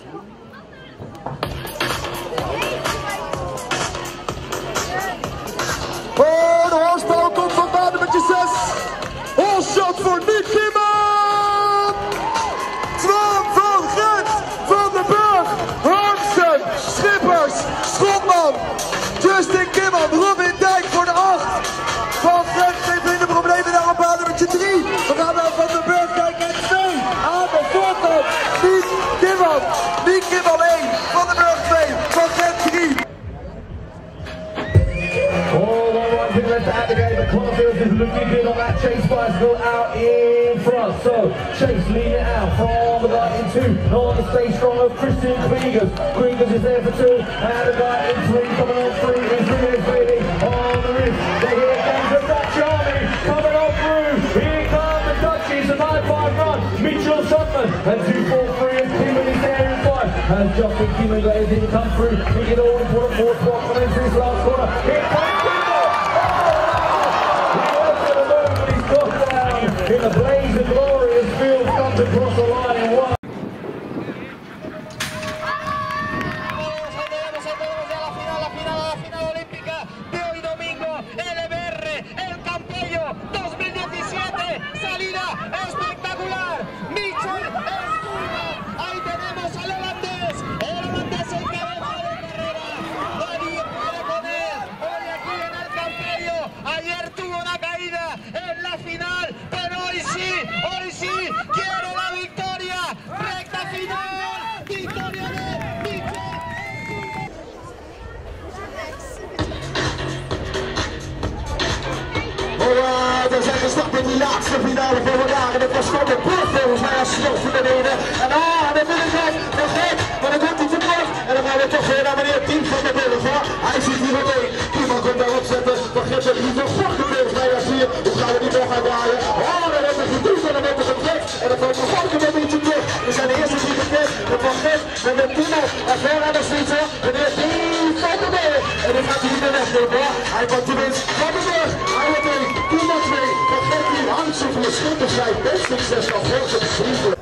Oh, de hoorspel komt van baan met je 6. Holshot voor Nick Kimman. 12 van Gent, Van den Burg, Hansen, Schippers, Schotman, Justin Kimman, Robin Dijk voor de 8. Van Gent heeft in de problemen daar op baan met je 3. We gaan naar Van den Burg kijken en 2. Aan de voorkant, Nick Kimman. Nick Kimman 1, Van den Burg 2, Van Gent 3. Left out the game, but Clarfield is looking good on that. Chase bicycle out in front. So Chase leading it out from the guy in 2. On the stay strong of Christian Kriegers. Kriegers is there for 2. And the guy in 3 coming on through is Rios Bailey on the roof. Here comes the Dutch Army coming on through. Here come the Dutchies, a 9-5 run. Mitchell Sutton and 2-4-3 and Kimman is there in 5. As Justin Kimman didn't come through. He get all important 4th spot for this last corner. Here comes in the blaze of glory as Field comes across the line in 1. La final olímpica de hoy domingo, LBR, el Campello 2017, salida espectacular, Mitchell Escurra, ahí tenemos al holandés, el holandés en cabeza de carrera, nadie puede con él, hoy aquí en el Campello, ayer tuvo una caída en la final, pero hoy sí, quiero la victoria, recta final, victoria de Mitchell. We zijn gestart in die laatste finale voor vandaag en het was gewoon de brug volgens mij als slot voor beneden. En dat wil ik nog gek, maar dan komt hij terug en dan gaan we toch weer naar meneer Tien van der Burg. Hij ziet hier meteen, iemand komt daarop zetten, dan geeft het niet nog fucking volgens mij als hier. Hoe gaan we die nog gaan draaien? Oh, dan hebben we gedoe en dan wordt het getrekt en dan komt nog fucking weer niet terug. We zijn de eerste die gekend, dat van Gent met de Timo en ver aan de schieten, meneer Tien van der Burg. En dit gaat hij niet meer wegnemen hoor, hij komt de winst van de Burg, hij wordt 1, Timo 2. Hansen van de Schippers zijn best succes als grote vrienden.